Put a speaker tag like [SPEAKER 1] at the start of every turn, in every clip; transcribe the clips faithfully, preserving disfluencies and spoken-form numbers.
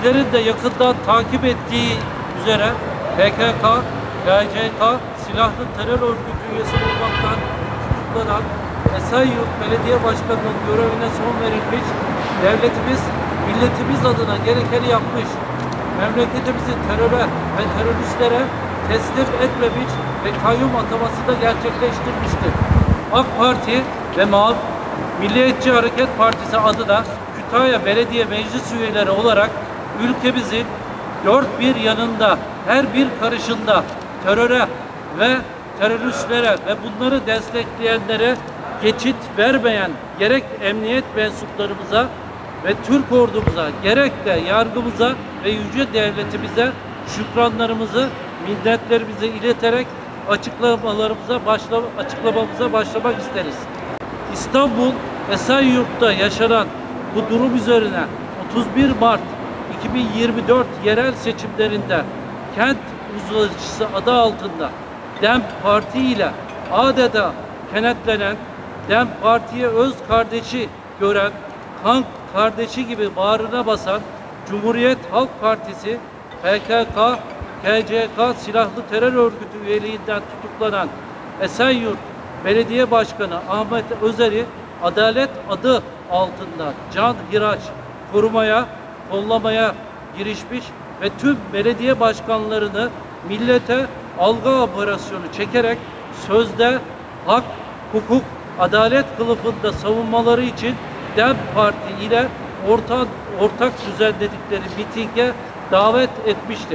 [SPEAKER 1] Sizlerin de yakından takip ettiği üzere P K K, K C K silahlı terör örgütü üyesi olmaktan tutuklanan Esenyurt Belediye Başkanı'nın görevine son verilmiş, devletimiz, milletimiz adına gerekeni yapmış, memleketimizi teröre ve teröristlere teslim etmemiş ve kayyum ataması da gerçekleştirmiştir. AK Parti ve MAV, Milliyetçi Hareket Partisi adına Kütahya Belediye Meclis üyeleri olarak ülkemizin dört bir yanında, her bir karışında teröre ve teröristlere ve bunları destekleyenlere geçit vermeyen gerek emniyet mensuplarımıza ve Türk ordumuza gerek de yargımıza ve yüce devletimize şükranlarımızı, minnetlerimizi ileterek açıklamalarımıza başla, açıklamamıza başlamak isteriz. İstanbul Esenyurt'ta yaşanan bu durum üzerine otuz bir Mart iki bin yirmi dört yerel seçimlerinde kent uzlaşısı adı altında DEM Parti ile adeta kenetlenen, DEM Parti'ye öz kardeşi gören, kan kardeşi gibi bağrına basan Cumhuriyet Halk Partisi, P K K, K C K silahlı terör örgütü üyeliğinden tutuklanan Esenyurt Belediye Başkanı Ahmet Özer'i adalet adı altında can hıraç korumaya, kollamaya girişmiş ve tüm belediye başkanlarını millete algı operasyonu çekerek sözde hak, hukuk, adalet kılıfında savunmaları için DEM Parti ile ortak, ortak düzenledikleri mitinge davet etmiştir.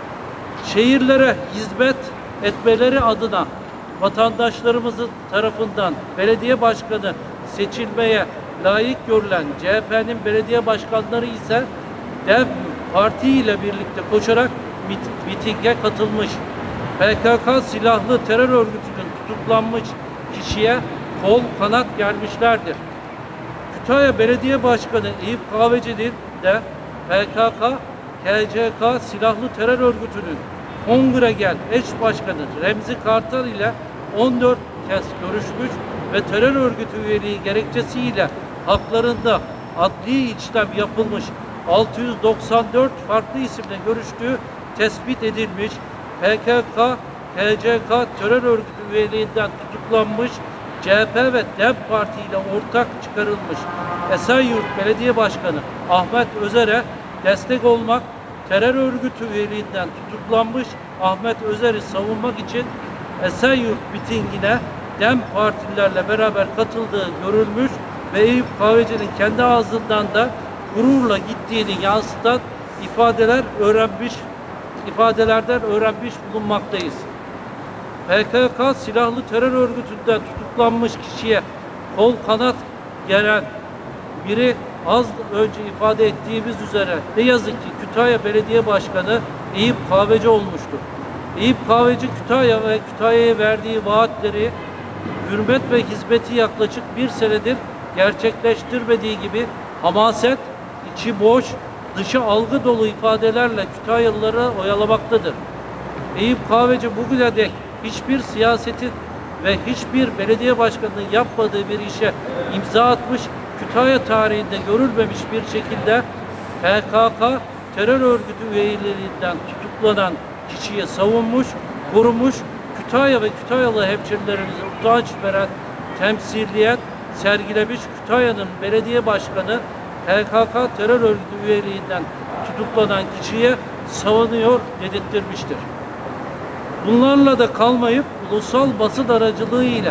[SPEAKER 1] Şehirlere hizmet etmeleri adına vatandaşlarımızın tarafından belediye başkanı seçilmeye layık görülen C H P'nin belediye başkanları ise DEM Parti ile birlikte koşarak mit mitinge katılmış. P K K silahlı terör örgütünün tutuklanmış kişiye kol kanat germişlerdir. Kütahya Belediye Başkanı Eyüp Kahveci'nin de P K K, K C K silahlı terör örgütünün Kongre Gel eş başkanı Remzi Kartal ile on dört kez görüşmüş ve terör örgütü üyeliği gerekçesiyle haklarında adli işlem yapılmış altı yüz doksan dört farklı isimle görüştüğü tespit edilmiş. P K K, K C K terör örgütü üyeliğinden tutuklanmış, C H P ve DEM Parti ile ortak çıkarılmış Esenyurt Belediye Başkanı Ahmet Özer'e destek olmak, terör örgütü üyeliğinden tutuklanmış Ahmet Özer'i savunmak için Esenyurt mitingine DEM partililerle beraber katıldığı görülmüş ve Eyüp Kahveci'nin kendi ağzından da gururla gittiğini yansıtan ifadeler öğrenmiş, ifadelerden öğrenmiş bulunmaktayız. P K K silahlı terör örgütünden tutuklanmış kişiye kol kanat geren biri az önce ifade ettiğimiz üzere ne yazık ki Kütahya Belediye Başkanı Eyüp Kahveci olmuştur. Eyüp Kahveci Kütahya ve Kütahya'ya verdiği vaatleri, hürmet ve hizmeti yaklaşık bir senedir gerçekleştirmediği gibi hamaset, içi boş, dışı algı dolu ifadelerle Kütahyalıları oyalamaktadır. Eyüp Kahveci bugüne dek hiçbir siyasetin ve hiçbir belediye başkanının yapmadığı bir işe imza atmış, Kütahya tarihinde görülmemiş bir şekilde P K K terör örgütü üyeliğinden tutuklanan kişiye savunmuş, korumuş, Kütahya ve Kütahyalı hemşerilerimize utanç veren temsiliyet sergilemiş. Kütahya'nın belediye başkanı P K K terör örgütü üyeliğinden tutuklanan kişiye savunuyor dedirttirmiştir. Bunlarla da kalmayıp ulusal basın aracılığıyla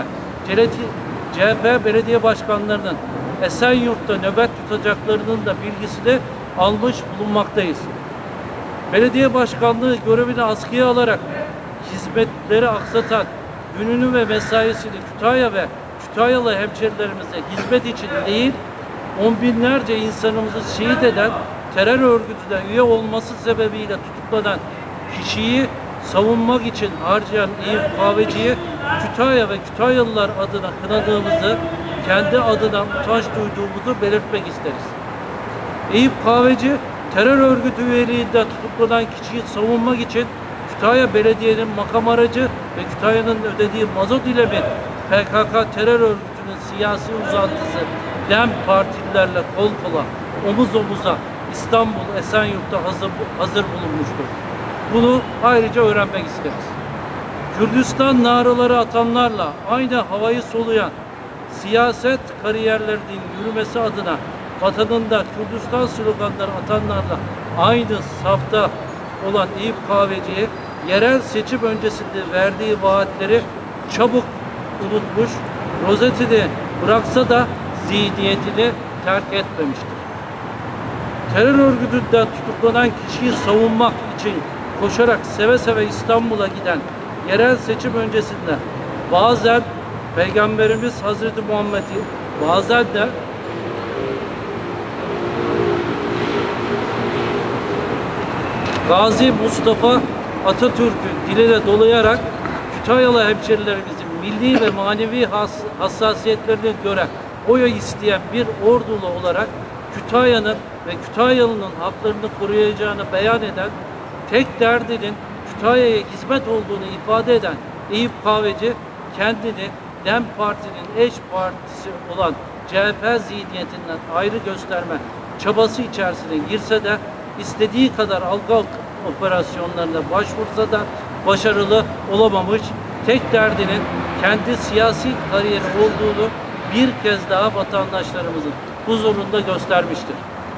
[SPEAKER 1] C H P belediye başkanlarının Esenyurt'ta nöbet tutacaklarının da bilgisini almış bulunmaktayız. Belediye başkanlığı görevini askıya alarak hizmetleri aksatan, gününü ve mesaisini Kütahya ve Kütahyalı hemşerilerimize hizmet için değil, on binlerce insanımızı şehit eden terör örgütüne üye olması sebebiyle tutuklanan kişiyi savunmak için harcayan Eyüp Kahveci'yi Kütahya ve Kütahyalılar adına kınadığımızı, kendi adına utanç duyduğumuzu belirtmek isteriz. Eyüp Kahveci, terör örgütü üyeliğinde tutuklanan kişiyi savunmak için Kütahya Belediye'nin makam aracı ve Kütahya'nın ödediği mazot ile mi P K K terör örgütünün siyasi uzantısı DEM partililerle kol kola, omuz omuza İstanbul Esenyurt'ta hazır, hazır bulunmuştur. Bunu ayrıca öğrenmek isteriz. Kürdistan naraları atanlarla aynı havayı soluyan, siyaset kariyerlerinin yürümesi adına vatanında Kürdistan sloganları atanlarla aynı safta olan Eyüp Kahveci'ye yerel seçim öncesinde verdiği vaatleri çabuk unutmuş, rozetini bıraksa da zihniyetini terk etmemiştir. Terör örgütünden tutuklanan kişiyi savunmak için koşarak seve seve İstanbul'a giden yerel seçim öncesinde bazen Peygamberimiz Hazreti Muhammed'i, bazen de Gazi Mustafa Atatürk'ü diline dolayarak Kütahyalı hemşerilerimizin milli ve manevi has hassasiyetlerini gören, oy isteyen bir ordulu olarak Kütahya'nın ve Kütahyalı'nın haklarını koruyacağını beyan eden, tek derdinin Kütahya'ya hizmet olduğunu ifade eden Eyüp Kahveci, kendini DEM Parti'nin eş partisi olan C H P zihniyetinden ayrı gösterme çabası içerisine girse de istediği kadar algı operasyonlarına başvursa da başarılı olamamış, tek derdinin kendi siyasi kariyeri olduğunu bir kez daha vatandaşlarımızın huzurunda göstermiştir.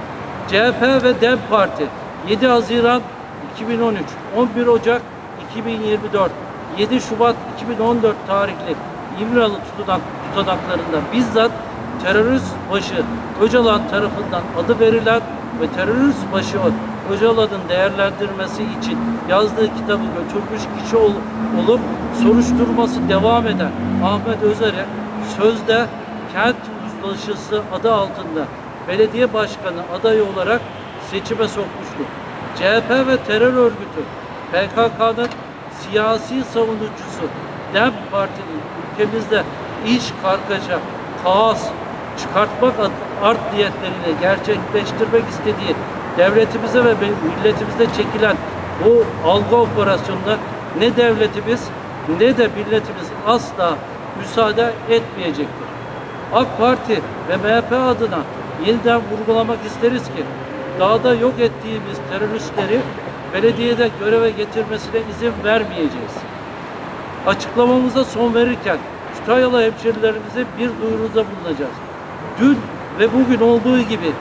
[SPEAKER 1] C H P ve DEM Parti yedi Haziran iki bin on üç, on bir Ocak iki bin yirmi dört, yedi Şubat iki bin on dört tarihli İmralı tutanak, tutanaklarında bizzat terörist başı Öcalan tarafından adı verilen ve terörist başı Öcalan'ın değerlendirmesi için yazdığı kitabı götürmüş kişi ol, olup soruşturması devam eden Ahmet Özer'e sözde kent uzlaşısı adı altında belediye başkanı adayı olarak seçime sokmuştur. C H P ve terör örgütü P K K'nın siyasi savunucusu DEM Parti'nin ülkemizde iş kargaşa, kaos çıkartmak art niyetleriyle gerçekleştirmek istediği devletimize ve milletimize çekilen bu algı operasyonunda ne devletimiz ne de milletimiz asla müsaade etmeyecektir. AK Parti ve M H P adına yeniden vurgulamak isteriz ki dağda yok ettiğimiz teröristleri belediyede göreve getirmesine izin vermeyeceğiz. Açıklamamıza son verirken Kütahyalı hemşerilerimize bir duyuruda bulunacağız. Dün ve bugün olduğu gibi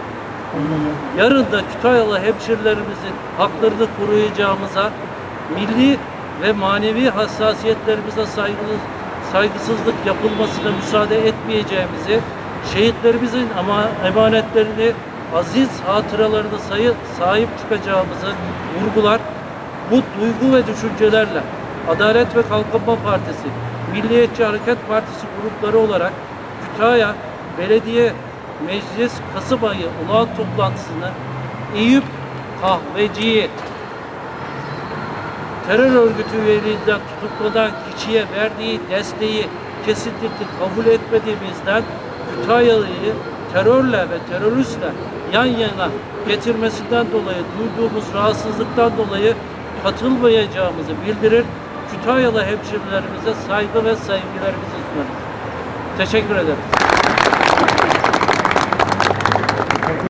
[SPEAKER 1] yarın da Kütahyalı hemşerilerimizin haklarını koruyacağımıza, milli ve manevi hassasiyetlerimize saygılı, saygısızlık yapılmasına müsaade etmeyeceğimizi, şehitlerimizin ama emanetlerini, aziz hatıralarını sayı, sahip çıkacağımızı vurgular. Bu duygu ve düşüncelerle Adalet ve Kalkınma Partisi, Milliyetçi Hareket Partisi grupları olarak Kütahya Belediye Meclis Kasım ayı olağan toplantısını Eyüp Kahveci'yi terör örgütü üyeliğinden tutuklanan kişiye verdiği desteği kesinlikle kabul etmediğimizden Kütahyalı'yı terörle ve teröristle yan yana getirmesinden dolayı duyduğumuz rahatsızlıktan dolayı katılmayacağımızı bildirir. Kütahyalı hemşerilerimize saygı ve sevgilerimizi sunarız. Teşekkür ederim.